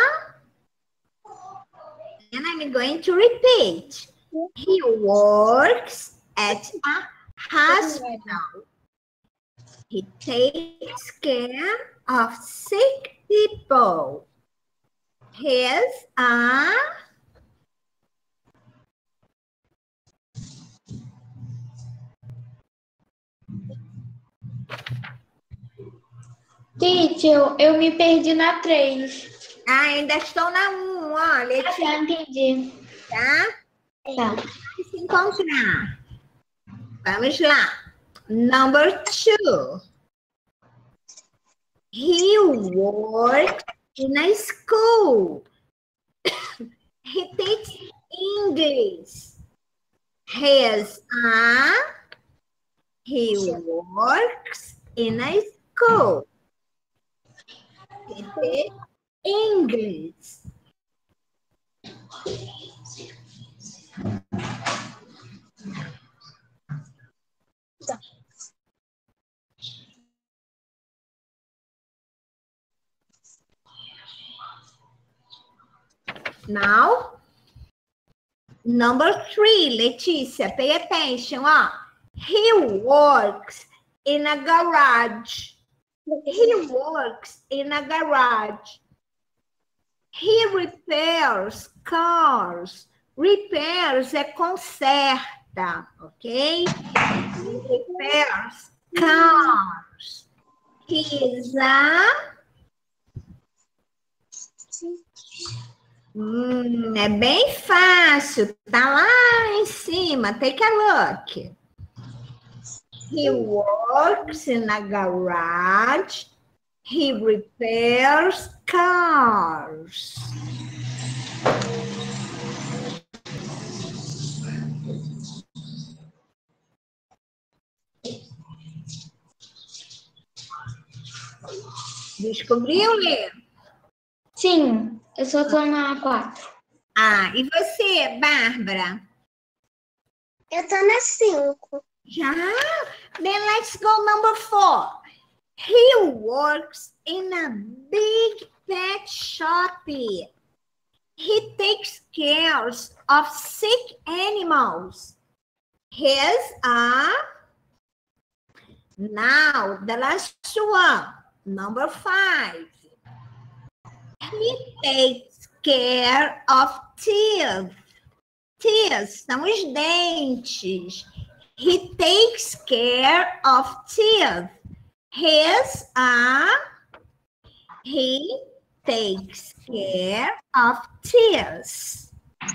And I'm going to repeat. He works at a hospital. He takes care of sick people. He's a... Teacher, eu me perdi na 3. Ah, ainda estou na 1, olha. Já entendi. Tá? Tá. Vai se encontrar. Vamos lá. Number 2. He works in a school. He takes English. He works in a school. He takes English. Now, number 3, Letícia, pay attention. He works in a garage. He works in a garage. He repairs cars. Repairs é conserta, ok? He repairs cars. He is a... é bem fácil. Tá lá em cima. Take a look. He works in a garage. He repairs cars. Descobriu, Lê? Sim, eu só tô na 4. Ah, e você, Bárbara? Eu tô na 5. Já? Then let's go number 4. He works in a big pet shop. He takes care of sick animals. Here's a... Now, the last one, number 5. He takes care of teeth. Teeth são os dentes. He takes care of teeth. He takes care of teeth.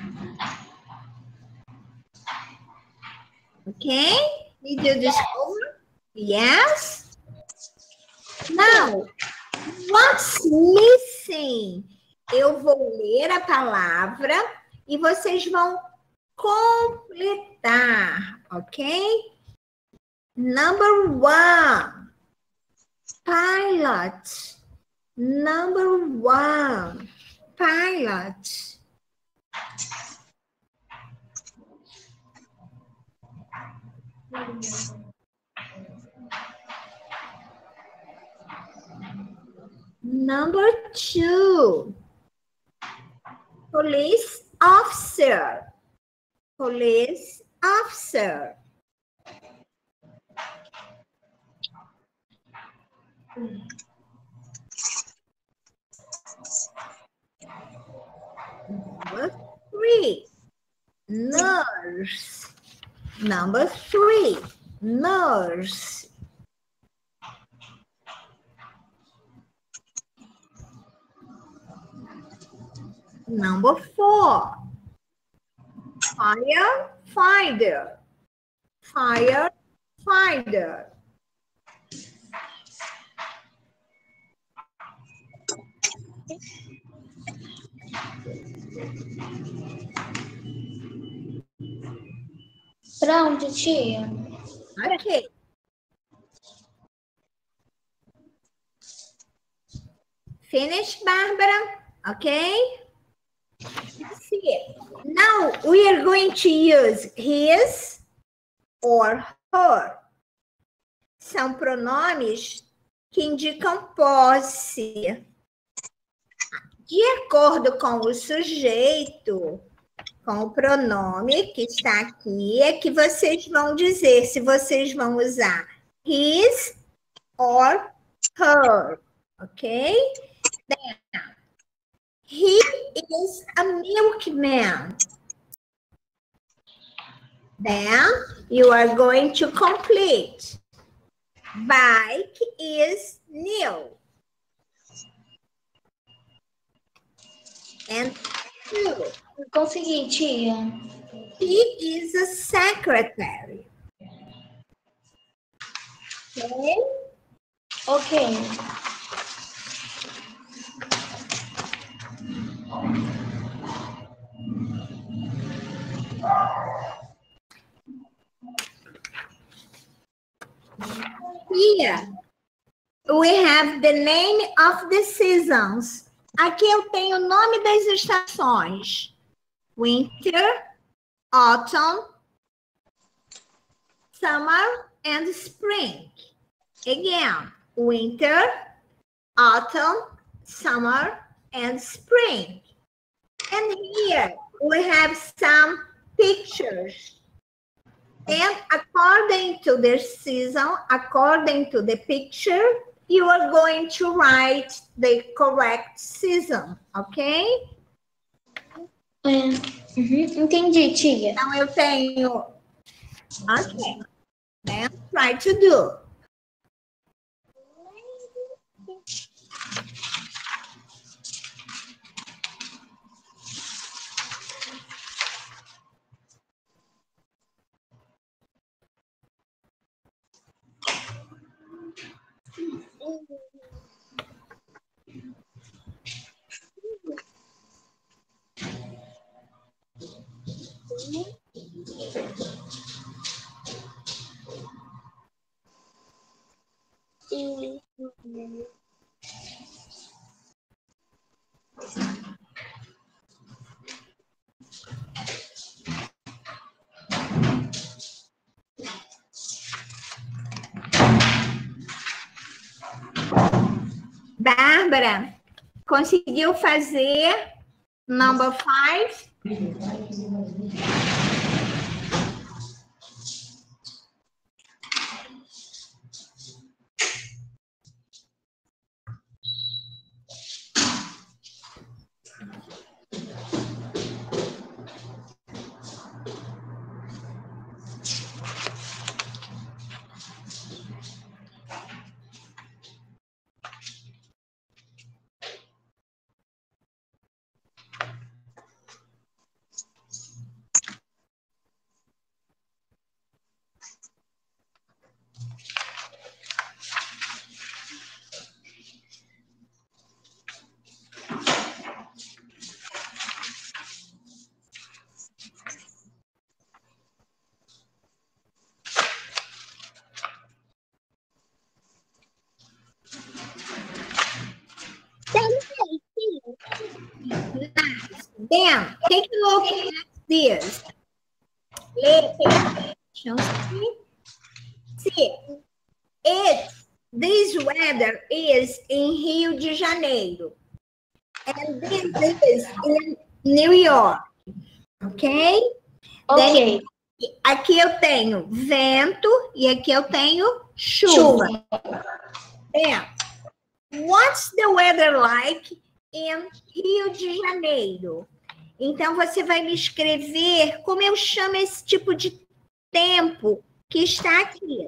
Okay? Did you discover? Yes? Now, what's missing? Eu vou ler a palavra e vocês vão completar, ok? Number 1, pilot. Number 1, pilot. Number 2, police officer. Police officer. Number 3, nurse. Number 3, nurse. Number 4. Firefighter. Firefighter. Pronto, tia. Ok. Finish, Bárbara? Okay? See. Now we are going to use his or her. São pronomes que indicam posse. De acordo com o sujeito, com o pronome que está aqui, é que vocês vão dizer se vocês vão usar his or her. Ok? Then, he is a milkman. Then you are going to complete. Bike is new. And 2. Consegui, tia. He is a secretary. Okay? Ok. Here, we have the name of the seasons. Aqui eu tenho o nome das estações. Winter, autumn, summer, and spring. Again, winter, autumn, summer, and spring. And here we have some pictures. And according to the season, according to the picture, you are going to write the correct season, ok? Entendi, tia. Então eu tenho... Ok. Then try to do. Bárbara, conseguiu fazer number 5? Then, take a look at this. See, this weather is in Rio de Janeiro. And this is in New York. Ok? Ok. Then, aqui eu tenho vento e aqui eu tenho chuva. Then, what's the weather like in Rio de Janeiro? Então, você vai me escrever como eu chamo esse tipo de tempo que está aqui.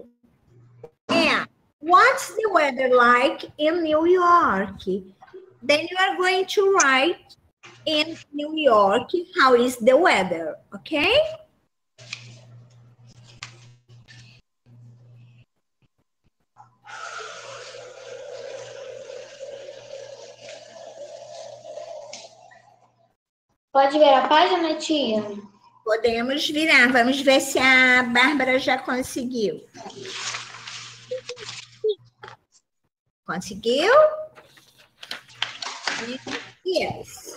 What's the weather like in New York? Then you are going to write in New York, how is the weather? Okay? Pode ver a página, tia? Podemos virar. Vamos ver se a Bárbara já conseguiu. Conseguiu? Yes.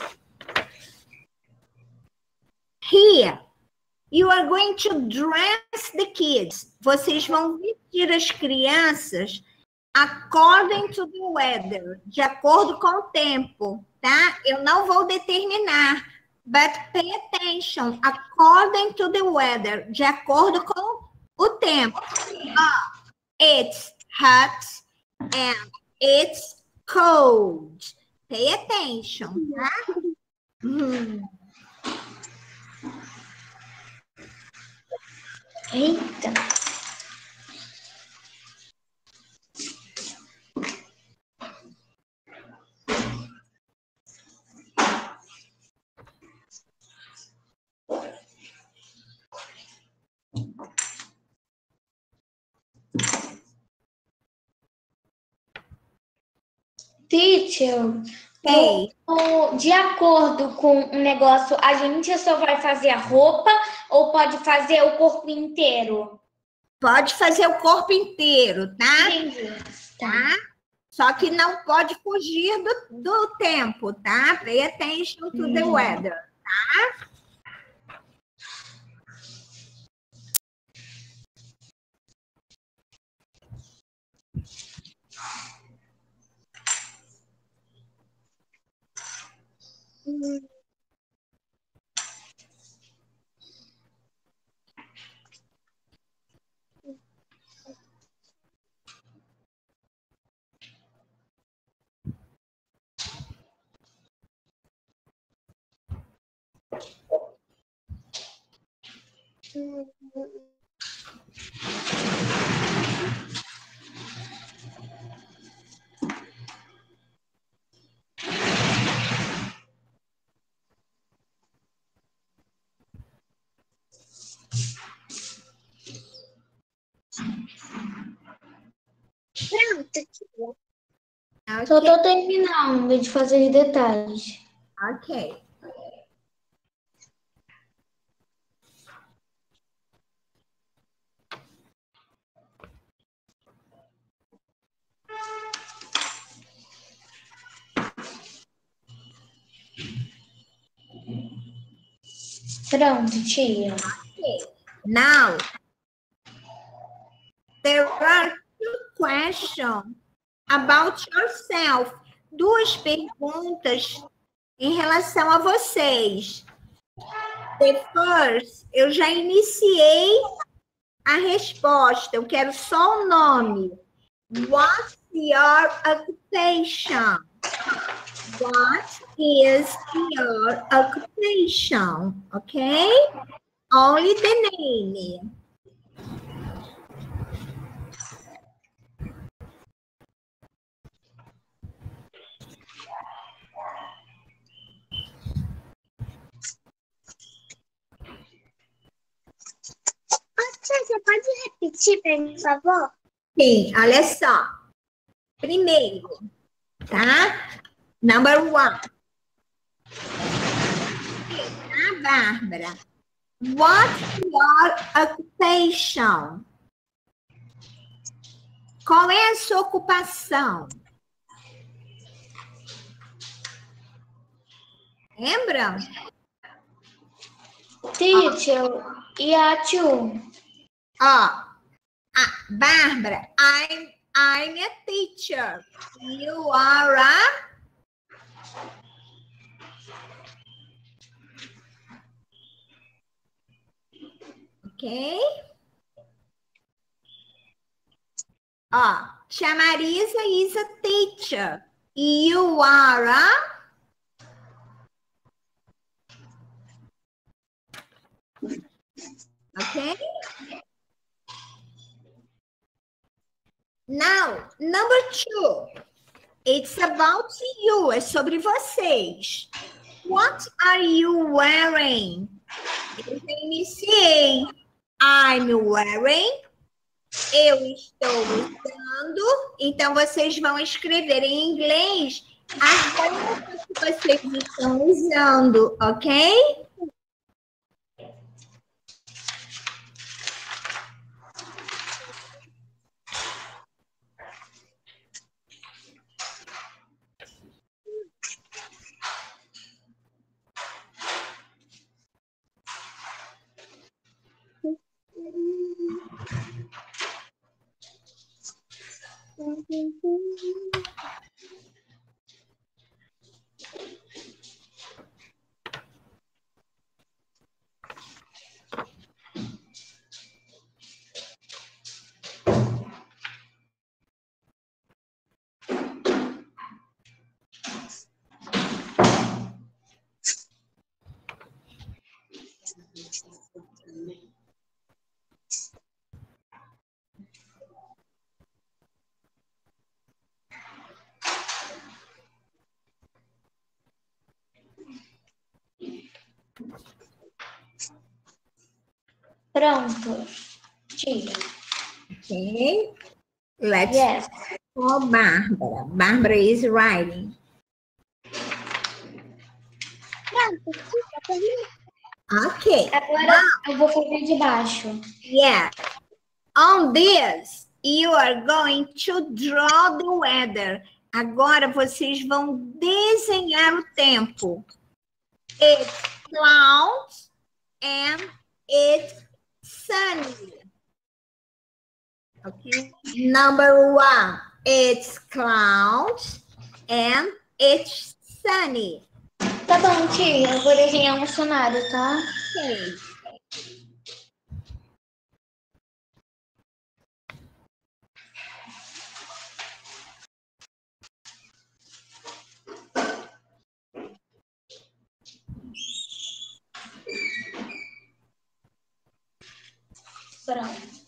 Here, you are going to dress the kids. Vocês vão vestir as crianças according to the weather, de acordo com o tempo, tá? Eu não vou determinar, but pay attention, according to the weather, de acordo com o tempo. It's hot and it's cold. Pay attention, tá? Eita. Teacher, Hey. de acordo com o negócio, a gente só vai fazer a roupa ou pode fazer o corpo inteiro? Pode fazer o corpo inteiro, tá? Entendi. Tá? Só que não pode fugir do tempo, tá? Pay attention to the weather, tá? Pronto, tia. Só tô terminando de fazer os detalhes. Ok. Pronto, tia. Now, there are two questions about yourself. Duas perguntas em relação a vocês. The first, eu já iniciei a resposta. Eu quero só o nome. What's your occupation? What is your occupation? Okay? Only the name. Tia, você pode repetir para mim, por favor? Sim, olha só. Primeiro, tá? Number one. A Bárbara. What's your occupation? Qual é a sua ocupação? Lembram? Teacher, e a tio? Bárbara, I'm a teacher. You are a... Ok? Tia Marisa is a teacher. You are a... Ok? Now, number two. It's about you. É sobre vocês. What are you wearing? Eu já iniciei. I'm wearing. Eu estou usando. Então, vocês vão escrever em inglês as roupas que vocês estão usando, ok? Pronto. Tia. Ok. Let's Yes. call Bárbara. Bárbara is writing. Ok. Agora eu vou fazer de baixo. Yeah. On this, you are going to draw the weather. Agora vocês vão desenhar o tempo. It's clouds and it's sunny. Okay. Number 1, it's clouds and it's sunny. Tá bom, tia. Eu vou desenhar um cenário, tá? Okay. Pronto.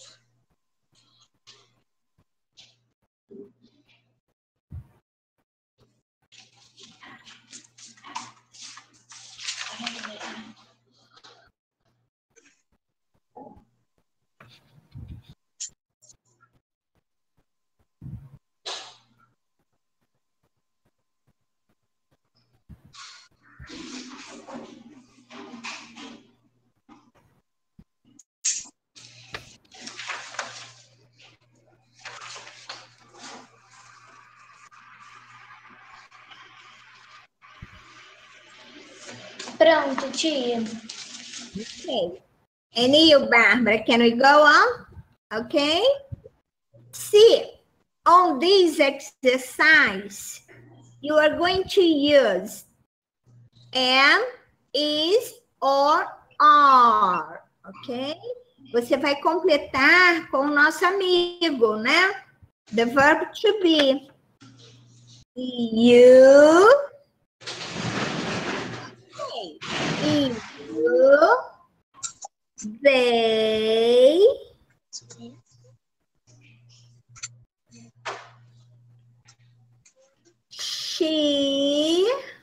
Pronto, tia. Okay. And you, Barbara, can we go on? Okay. See, on this exercise, you are going to use am, is, or are. Ok? Você vai completar com o nosso amigo, né? The verb to be. You. You. They. She.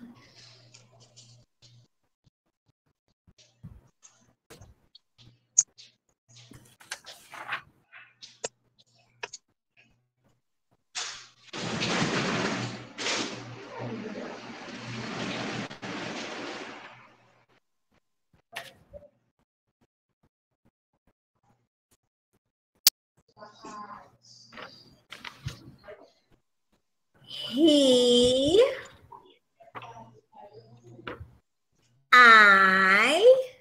He, I,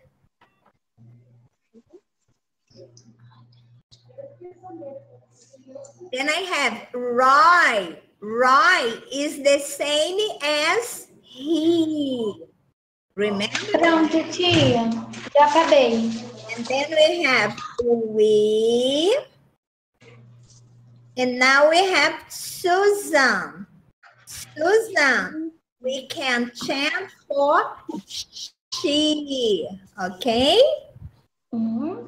then I have Roy. Roy is the same as he. Remember? Pronto, tia. Já acabei. And then we have we. And now we have Susan. Susan, we can chant for she, okay? Uhum.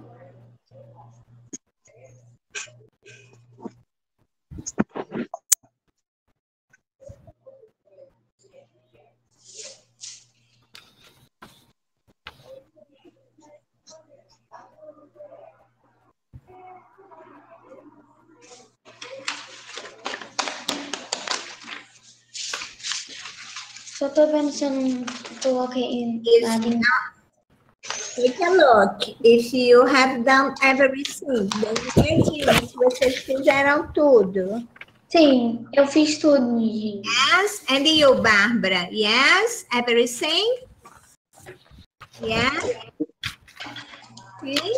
Só tô vendo se eu não coloquei nada em... Take a look. If you have done everything, then se vocês fizeram tudo. Sim, eu fiz tudo, gente. Yes, and you, Bárbara? Yes, everything? Yes? Okay.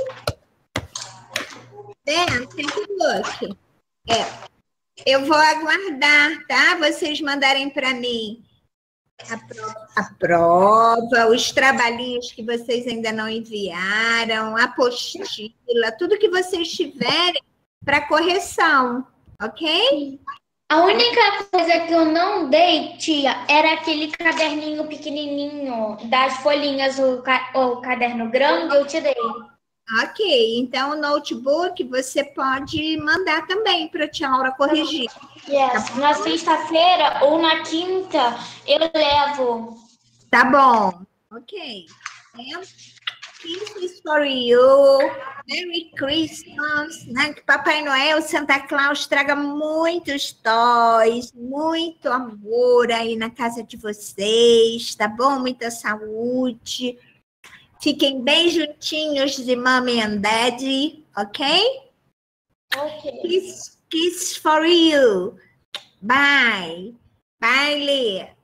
Then, take a look. Eu vou aguardar, tá? Vocês mandarem para mim a prova, os trabalhinhos que vocês ainda não enviaram, a apostila, tudo que vocês tiverem para correção, ok? A única coisa que eu não dei, tia, era aquele caderninho pequenininho das folhinhas, o caderno grande, eu te dei. Ok, então o notebook você pode mandar também para a tia Laura corrigir. Yes, na sexta-feira ou na quinta eu levo. Tá bom, ok. This is for you. Merry Christmas, né? Que Papai Noel, Santa Claus traga muitos toys, muito amor aí na casa de vocês, tá bom? Muita saúde. Fiquem bem juntinhos de Mommy and Daddy, ok? Ok. Kiss for you. Bye. Bye, Lê.